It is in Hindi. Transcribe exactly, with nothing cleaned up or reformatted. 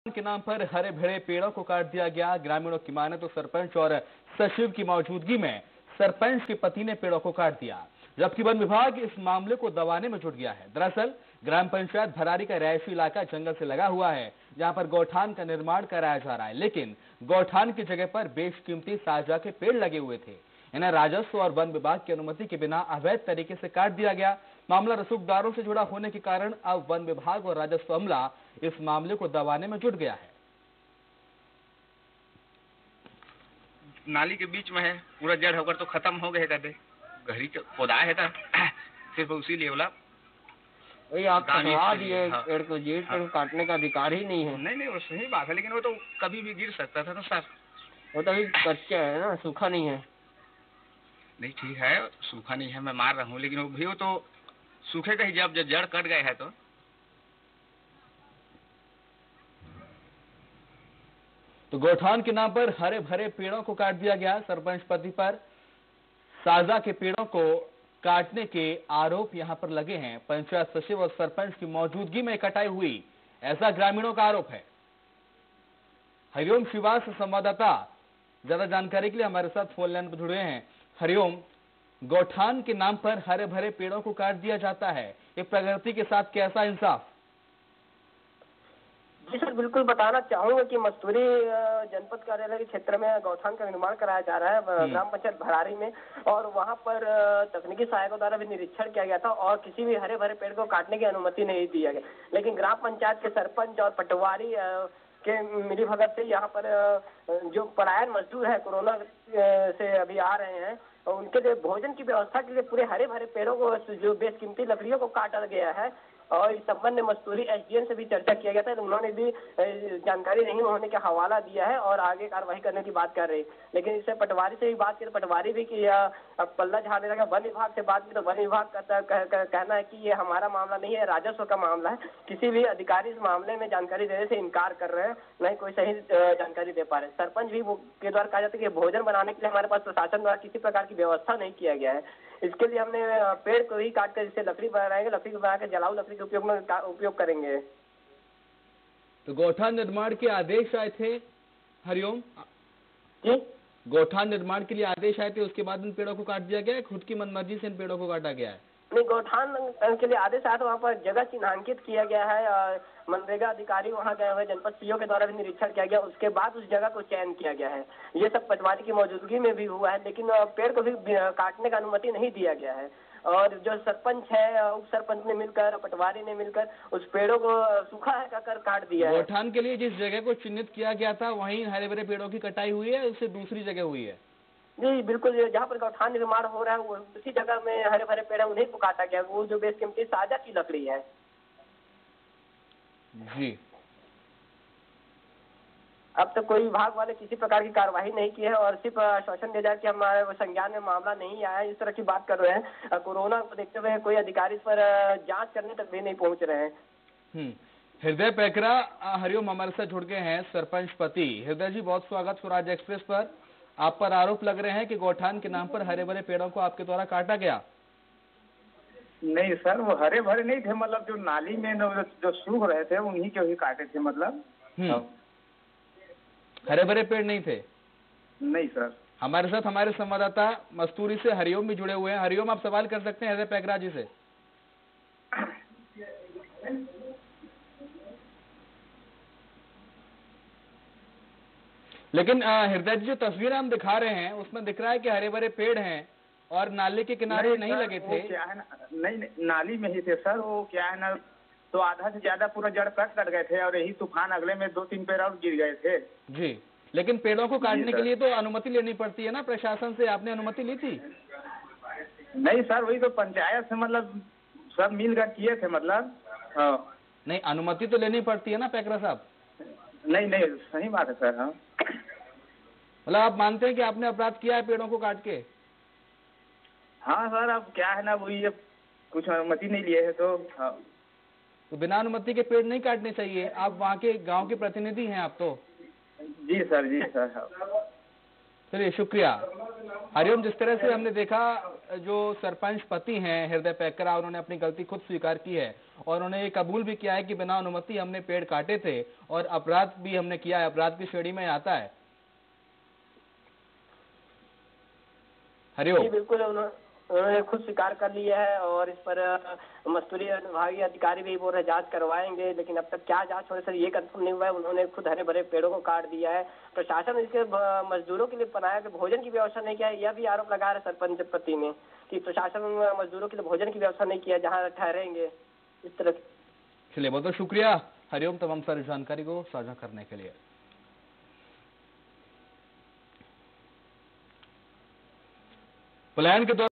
के नाम पर हरे भरे पेड़ों को काट दिया गया। ग्रामीणों की माने तो सरपंच और सचिव की मौजूदगी में सरपंच के पति ने पेड़ों को काट दिया, जबकि वन विभाग इस मामले को दबाने में जुट गया है। दरअसल ग्राम पंचायत भरारी का रिहायशी इलाका जंगल से लगा हुआ है, जहां पर गौठान का निर्माण कराया जा रहा है, लेकिन गौठान की जगह पर बेशकीमती साजा के पेड़ लगे हुए थे। इन्हें राजस्व और वन विभाग की अनुमति के बिना अवैध तरीके से काट दिया गया। मामला रसूखदारों से जुड़ा होने के कारण अब वन विभाग और राजस्व अमला इस मामले को दबाने में जुट गया है। नाली के बीच में है, पूरा जड़ होकर तो खत्म हो गए कहते घड़ी पौधा है था सिर्फ उसी लिए बोला वही आप कटवा दिए पेड़ को, जी पेड़ काटने का अधिकार ही नहीं है। नहीं नहीं वो सही बात है, लेकिन वो तो कभी भी गिर सकता था ना सर। वो तो अभी कच्चा है ना, सूखा नहीं है। नहीं ठीक है, सूखा नहीं है, मैं मार रहा हूँ, लेकिन वो भी वो तो सूखेगा ही जब जड़ कट गए है तो। तो गौठान के नाम पर हरे भरे पेड़ों को काट दिया गया। सरपंच पति पर साजा के पेड़ों को काटने के आरोप यहां पर लगे हैं। पंचायत सचिव और सरपंच की मौजूदगी में कटाई हुई, ऐसा ग्रामीणों का आरोप है। हरिओम शिवास संवाददाता ज्यादा जानकारी के लिए हमारे साथ फोन लाइन पर जुड़े हैं। हरिओम, गौठान के नाम पर हरे भरे पेड़ों को काट दिया जाता है, ये प्रगति के साथ कैसा इंसाफ? जी सर, बिल्कुल बताना चाहूंगा कि मस्तूरी जनपद कार्यालय के क्षेत्र में गौठान का निर्माण कराया जा रहा है ग्राम पंचायत भरारी में, और वहां पर तकनीकी सहायकों द्वारा भी निरीक्षण किया गया था और किसी भी हरे भरे पेड़ को काटने की अनुमति नहीं दिया गया। लेकिन ग्राम पंचायत के सरपंच और पटवारी के मिली भगत से यहाँ पर जो पलायन मजदूर है कोरोना से अभी आ रहे हैं, उनके लिए भोजन की व्यवस्था के लिए पूरे हरे भरे पेड़ों को, जो बेशकीमती लकड़ियों को काटा गया है। और इस संबंध में मस्तूरी एसडीएम से भी चर्चा किया गया था, तो उन्होंने भी जानकारी नहीं होने का हवाला दिया है और आगे कार्रवाई करने की बात कर रही। लेकिन इससे पटवारी से भी बात की तो पटवारी भी कि अब पल्ला झाड़ने लगा। वन विभाग से बात की तो वन विभाग का कह, कह, कहना है कि ये हमारा मामला नहीं है, राजस्व का मामला है। किसी भी अधिकारी इस मामले में जानकारी देने से इनकार कर रहे हैं, नहीं कोई सही जानकारी दे पा रहे। सरपंच भी के द्वारा कहा जाता है कि भोजन बनाने के लिए हमारे पास प्रशासन द्वारा किसी प्रकार की व्यवस्था नहीं किया गया है। इसके लिए हमने पेड़ को ही काट कर जिससे लकड़ी बनाएंगे, लकड़ी को बनाकर जलाऊ लकड़ी के उपयोग में उपयोग करेंगे। तो गौठान निर्माण के आदेश आए थे हरिओम जी, गौठान निर्माण के लिए आदेश आए थे, उसके बाद इन पेड़ों को काट दिया गया है, खुद की मनमर्जी से इन पेड़ों को काटा गया है? नहीं, गौठान के लिए आदेश आया तो वहाँ पर जगह चिन्हांकित किया गया है और मनरेगा अधिकारी वहाँ गए हुए, जनपद सीओ के द्वारा भी निरीक्षण किया गया, उसके बाद उस जगह को चयन किया गया है। ये सब पटवारी की मौजूदगी में भी हुआ है, लेकिन पेड़ को भी काटने का अनुमति नहीं दिया गया है। और जो सरपंच है, उप सरपंच ने मिलकर, पटवारी ने मिलकर उस पेड़ों को सूखा है कहकर काट दिया है। गौठान के लिए जिस जगह को चिन्हित किया गया था वहीं हरे भरे पेड़ों की कटाई हुई है, उससे दूसरी जगह हुई है? जी बिल्कुल, जहाँ पर गौठान निर्माण हो रहा है वो उसी जगह में हरे भरे पेड़ उन्हीं को काटा गया, वो जो बेशकीमती साजा की लकड़ी है। जी, अब तक कोई विभाग वाले किसी प्रकार की कार्रवाई नहीं की है और सिर्फ आश्वासन दिया जाए कि हमारे संज्ञान में मामला नहीं आया, इस तरह की बात कर रहे हैं। कोरोना को देखते हुए कोई अधिकारी इस पर जांच करने तक भी नहीं पहुंच रहे हैं। हम्म हृदय पैकरा हरिओम हमारे साथ जुड़ गए हैं, सरपंच पति। हृदय जी, बहुत स्वागत स्वराज एक्सप्रेस पर। आप पर आरोप लग रहे हैं कि गौठान के नाम पर हरे भरे पेड़ों को आपके द्वारा काटा गया। नहीं सर, वो हरे भरे नहीं थे, मतलब जो नाली में जो सूख रहे थे उन्हीं के ही काटे थे। मतलब हरे भरे पेड़ नहीं थे? नहीं सर। हमारे साथ हमारे संवाददाता मस्तूरी से हरिओम भी जुड़े हुए हैं। हरिओम, आप सवाल कर सकते हैं हृदय पैकरा जी से। लेकिन हृदय जी, जो तस्वीरें हम दिखा रहे हैं उसमें दिख रहा है कि हरे भरे पेड़ हैं और नाले के किनारे नहीं, नहीं लगे थे। क्या है ना, नहीं, नहीं नाली में ही थे सर। वो क्या है ना, तो आधा से ज्यादा पूरा जड़ कट कट गए थे और यही तूफान अगले में दो तीन पेड़ और गिर गए थे। जी, लेकिन पेड़ों को काटने के लिए तो अनुमति लेनी पड़ती है ना प्रशासन से, आपने अनुमति ली थी? नहीं सर, वही तो पंचायत से मतलब सब मिलकर किए थे। मतलब हाँ, नहीं, अनुमति तो लेनी पड़ती है ना पैकरा साहब? नहीं नहीं, सही बात है सर। हाँ, मतलब आप मानते हैं कि आपने अपराध किया है पेड़ों को काट के? हाँ सर, अब क्या है ना, वही कुछ अनुमति नहीं लिए है तो हाँ। तो बिना अनुमति के पेड़ नहीं काटने चाहिए। आप वहाँ के गांव के प्रतिनिधि हैं आप तो। जी सर, जी सर। चलिए शुक्रिया। हरिओम, जिस तरह से हमने देखा, जो सरपंच पति हैं हृदय पैकरा, उन्होंने अपनी गलती खुद स्वीकार की है और उन्होंने ये कबूल भी किया है कि बिना अनुमति हमने पेड़ काटे थे और अपराध भी हमने किया है, अपराध की श्रेणी में आता है। हरिओम, बिल्कुल, उन्होंने खुद स्वीकार कर लिया है और इस पर मस्तूरी विभागीय अधिकारी भी बोल रहे जांच करवाएंगे, लेकिन अब तक क्या जांच हो रही सर ये कंफर्म नहीं हुआ है। उन्होंने खुद हरे भरे पेड़ों को काट दिया है। प्रशासन इसके मजदूरों के लिए बनाया कि भोजन की व्यवस्था नहीं किया है, यह भी आरोप लगा रहे सरपंच पति ने कि प्रशासन मजदूरों के लिए भोजन की व्यवस्था नहीं किया जहाँ ठहरेंगे इस तरह। चलिए, बहुत बहुत शुक्रिया हरिओम तमाम सारी जानकारी को साझा करने के लिए। पलायन के दौरान